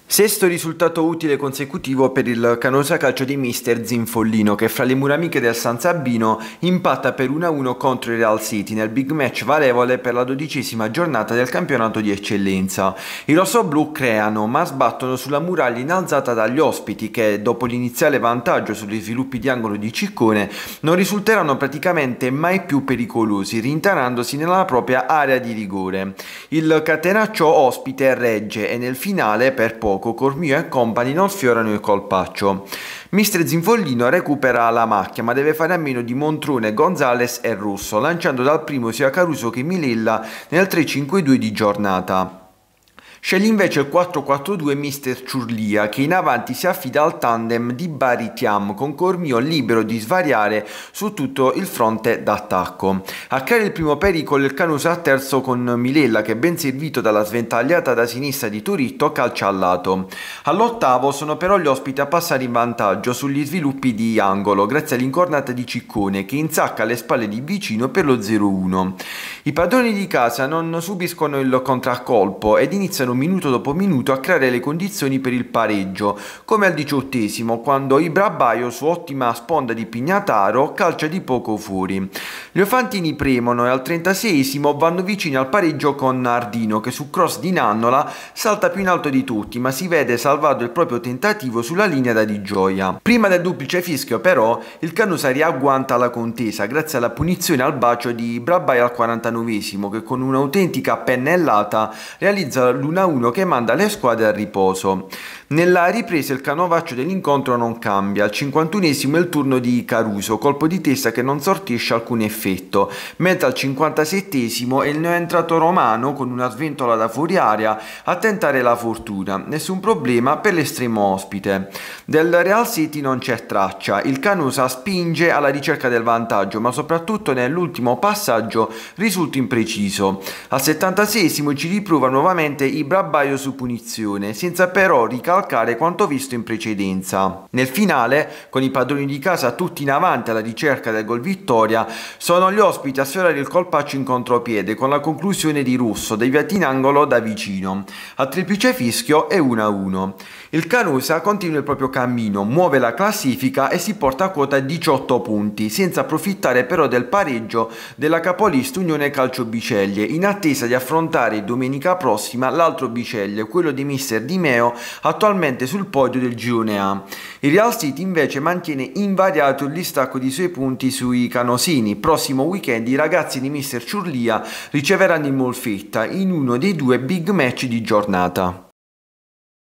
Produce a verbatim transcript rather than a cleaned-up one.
Sesto risultato utile consecutivo per il Canosa Calcio di mister Zinfollino, che fra le mura amiche del San Sabino impatta per uno a uno contro il Real City nel big match valevole per la dodicesima giornata del campionato di eccellenza. I rossoblù creano ma sbattono sulla muraglia innalzata dagli ospiti che, dopo l'iniziale vantaggio sugli sviluppi di angolo di Ciccone, non risulteranno praticamente mai più pericolosi, rintanandosi nella propria area di rigore. Il catenaccio ospite regge e nel finale per poco Cormio e compagni non sfiorano il colpaccio. mister Zinfollino recupera la macchia ma deve fare a meno di Montrone, Gonzales e Russo, lanciando dal primo sia Caruso che Milella nel tre cinque due di giornata. Sceglie invece il quattro quattro due mister Ciurlia, che in avanti si affida al tandem di Bari Thiam con Cormio libero di svariare su tutto il fronte d'attacco. A creare il primo pericolo il Canosa a terzo con Milella che, ben servito dalla sventagliata da sinistra di Turitto, calcia al lato. All'ottavo sono però gli ospiti a passare in vantaggio sugli sviluppi di angolo grazie all'incornata di Ciccone che insacca alle spalle di Vicino per lo zero uno. I padroni di casa non subiscono il contraccolpo ed iniziano minuto dopo minuto a creare le condizioni per il pareggio, come al diciottesimo quando Ibra Baio, su ottima sponda di Pignataro, calcia di poco fuori. Gli Ofantini premono e al trentaseiesimo vanno vicini al pareggio con Ardino che su cross di Nannola salta più in alto di tutti ma si vede salvato il proprio tentativo sulla linea da Di Gioia. Prima del duplice fischio però il Canosa riagguanta la contesa grazie alla punizione al bacio di Ibra Baio al quarantanovesimo che con un'autentica pennellata realizza l'uno a uno che manda le squadre a riposo. Nella ripresa il canovaccio dell'incontro non cambia, al cinquantunesimo è il turno di Caruso, colpo di testa che non sortisce alcun effetto, mentre al cinquantasettesimo è il neoentrato romano con una sventola da fuori area a tentare la fortuna, nessun problema per l'estremo ospite. Del Real City non c'è traccia, il Canosa spinge alla ricerca del vantaggio ma soprattutto nell'ultimo passaggio risulta impreciso. Al settantaseiesimo ci riprova nuovamente Ibra Baio su punizione, senza però ricalcare quanto visto in precedenza. Nel finale, con i padroni di casa tutti in avanti alla ricerca del gol vittoria, sono gli ospiti a sfiorare il colpaccio in contropiede con la conclusione di Russo, deviato in angolo da Vicino. A triplice fischio è uno a uno. Il Canosa continua il proprio cammino, muove la classifica e si porta a quota diciotto punti, senza approfittare però del pareggio della capolista Unione Calcio Biceglie, in attesa di affrontare domenica prossima l'altro Biceglie, quello di mister Di Meo, attualmente sul podio del girone A. Il Real City invece mantiene invariato il distacco di suoi punti sui canosini. Prossimo weekend i ragazzi di mister Ciurlia riceveranno il Molfetta in uno dei due big match di giornata.